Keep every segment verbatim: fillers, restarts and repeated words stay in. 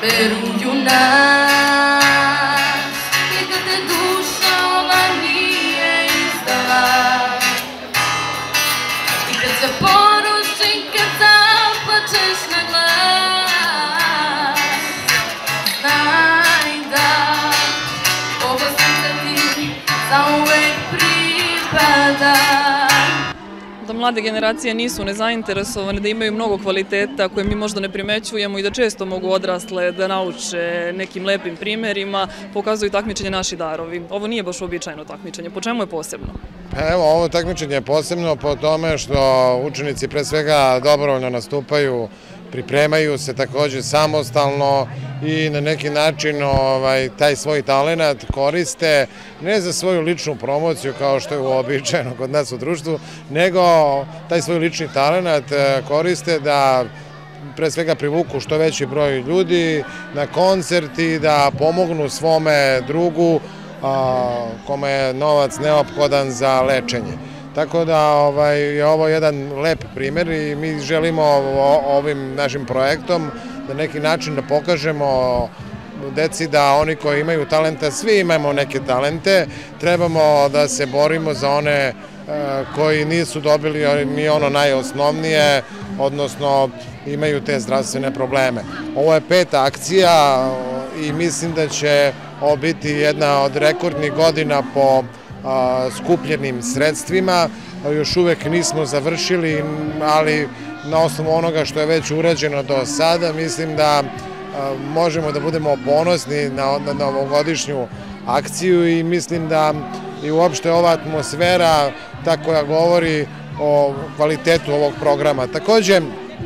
veruju nas. I kad te duša ova nije izdala, i kad se poruši, kad zaplačeš na glas, znaj da ovo srce ti zauvek pripada. Da mlade generacije nisu nezainteresovane, da imaju mnogo kvaliteta koje mi možda ne primećujemo i da često mogu odrasle da nauče nekim lepim primerima, pokazuju takmičenje Naši darovi. Ovo nije baš uobičajeno takmičenje. Po čemu je posebno? Evo, ovo takmičenje je posebno po tome što učenici pre svega dobrovoljno nastupaju, pripremaju se takođe samostalno i na neki način taj svoj talenat koriste ne za svoju ličnu promociju kao što je uobičajeno kod nas u društvu, nego taj svoj lični talenat koriste da pre svega privuku što veći broj ljudi na koncert i da pomognu svome drugu kome je novac neophodan za lečenje. Tako da je ovo jedan lep primer i mi želimo ovim našim projektom na neki način da pokažemo deci da oni koji imaju talenta, svi imamo neke talente, trebamo da se borimo za one koji nisu dobili ni ono najosnovnije, odnosno imaju te zdravstvene probleme. Ovo je peta akcija i mislim da će ovo biti jedna od rekordnih godina po skupljenim sredstvima. Još uvek nismo završili, ali na osnovu onoga što je već urađeno do sada, mislim da možemo da budemo ponosni na ovogodišnju akciju i mislim da i uopšte ova atmosfera ta koja govori o kvalitetu ovog programa. Takođe,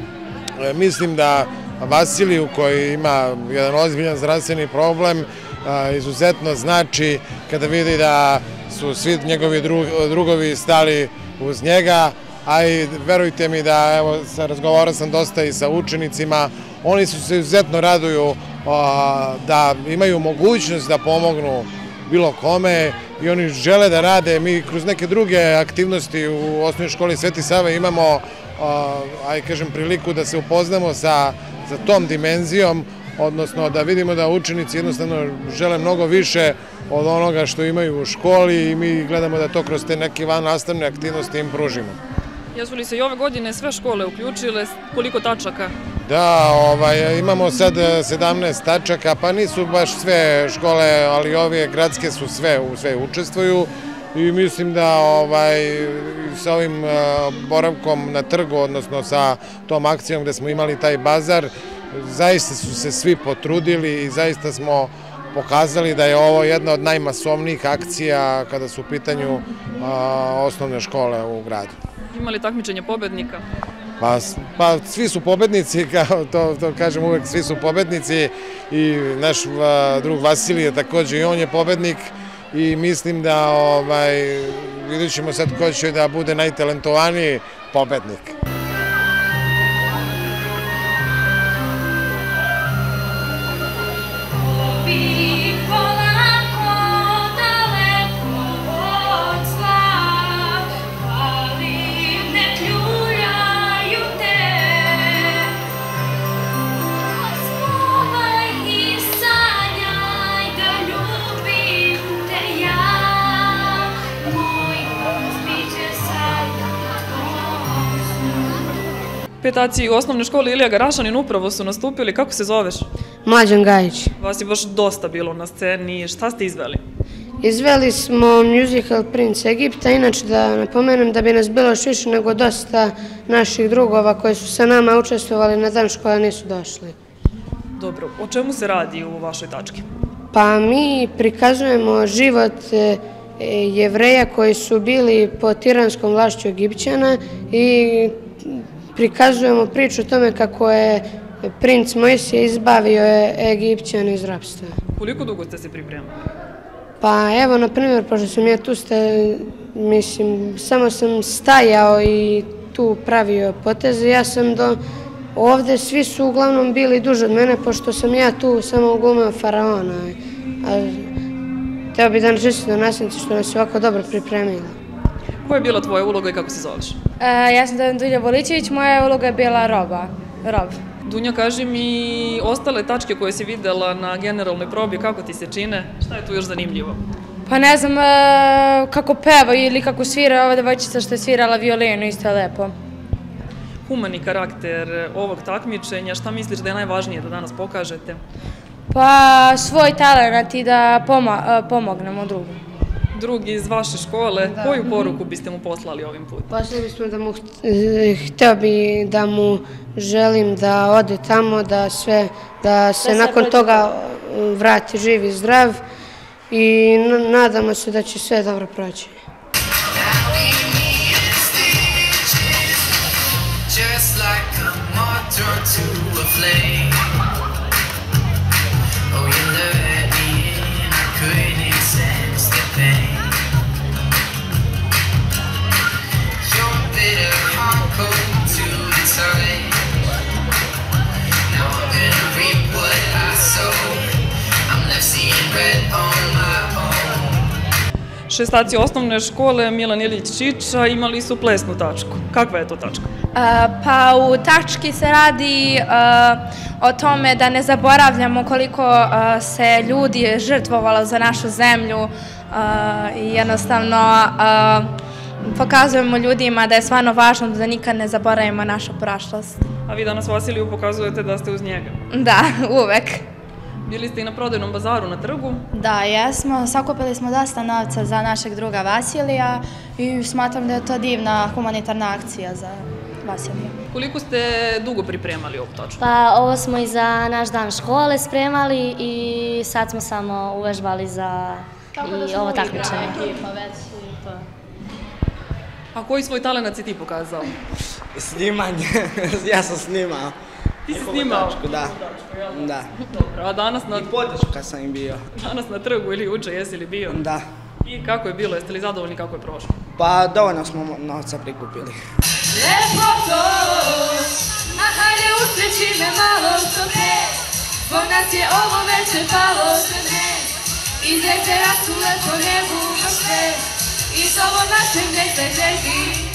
mislim da Vasiliju koji ima jedan ozbiljan zdravstveni problem izuzetno znači kada vidi da su svi njegovi drugovi stali uz njega, a i verujte mi da, evo, razgovarao sam dosta i sa učenicima, oni su se izuzetno raduju da imaju mogućnost da pomognu bilo kome i oni žele da rade. Mi kroz neke druge aktivnosti u osnovnoj školi Sveti Sava imamo, aj kažem, priliku da se upoznamo sa tom dimenzijom, odnosno da vidimo da učenici jednostavno žele mnogo više od onoga što imaju u školi i mi gledamo da to kroz te neke vannastavne aktivnosti im pružimo. Jesu li se i ove godine sve škole uključile? Koliko tačaka? Da, imamo sad sedamnaest tačaka, pa nisu baš sve škole, ali ove gradske su sve, sve učestvuju i mislim da sa ovim boravkom na trgu, odnosno sa tom akcijom gde smo imali taj bazar, zaista su se svi potrudili i zaista smo pokazali da je ovo jedna od najmasovnijih akcija kada su u pitanju osnovne škole u gradu. Ima li takmičenje pobednika? Pa svi su pobednici, to kažem uvek, svi su pobednici i naš drug Vasilije takođe i on je pobednik i mislim da vidjet ćemo sad ko će da bude najtalentovaniji pobednik. Petaci u osnovnoj školi Ilija Garašanin upravo su nastupili. Kako se zoveš? Mlađan Gajić. Vas je baš dosta bilo na sceni. Šta ste izveli? Izveli smo musical Princ Egipta. Inače da napomenem da bi nas bilo još više nego dosta naših drugova koji su sa nama učestvovali na dan škola nisu došli. Dobro. O čemu se radi u vašoj tački? Pa mi prikazujemo život Jevreja koji su bili pod tiranskom vlašću Egipćana i prikazujemo priču o tome kako je princ Mojsije izbavio Egipćan iz rapstva. Koliko dugo ste se pripremali? Pa evo, na primjer, pošto sam ja tu, mislim, samo sam stajao i tu pravio poteze, ja sam do ovde, svi su uglavnom bili duže od mene, pošto sam ja tu samo glumio faraona. Teo bih da nas čestiti na nastavnici što nas je ovako dobro pripremila. Koja je bila tvoja uloga i kako se zoveš? Ja sam Dulja Voličević, moja uloga je bila roba. Rob. Dunja, kaži mi ostale tačke koje si videla na generalnoj probi, kako ti se čine? Šta je tu još zanimljivo? Pa ne znam e, kako peva ili kako svira ova devojčica što je svirala violinu, isto je lepo. Humani karakter ovog takmičenja, šta misliš da je najvažnije da danas pokažete? Pa svoj talent i da poma, pomognemo drugom. Drugi iz vaše škole, koju poruku biste mu poslali ovim putem? Poslali bismo da mu, hteo bi da mu želim da ode tamo, da sve, da se nakon toga vrati živ i zdrav i nadamo se da će sve dobro proći. Šestaci osnovne škole Milan Ilić Čiča imali su plesnu tačku. Kakva je to tačka? Pa u tački se radi o tome da ne zaboravljamo koliko se ljudi žrtvovalo za našu zemlju i jednostavno pokazujemo ljudima da je stvarno važno da nikad ne zaboravimo našu prošlost. A vi danas Vasiliju pokazujete da ste uz njega? Da, uvek. Bili ste i na prodajnom bazaru na trgu? Da, jesmo. Sakupili smo dosta novca za našeg druga Vasilija i smatram da je to divna humanitarna akcija za Vasilija. Koliko ste dugo pripremali ovu tačku? Pa ovo smo i za naš dan škole spremali i sad smo samo uvežbali za i ovo takmičenje. A koji svoj talent si ti pokazao? Snimanje. Ja sam snimao. Ti si snimao? Da. Da. Dobro, a danas na... I podrška sam im bio. Danas na trgu ili uče, jesi li bio? Da. I kako je bilo? Jeste li zadovoljni kako je prošlo? Pa dovoljno smo novca prikupili. Lepoto, a hajde usreći me malo što te, zbog nas je ovo večer palo sve ne. Iz jezera su lepo nebu nošte, i s ovom našem ne se žegi.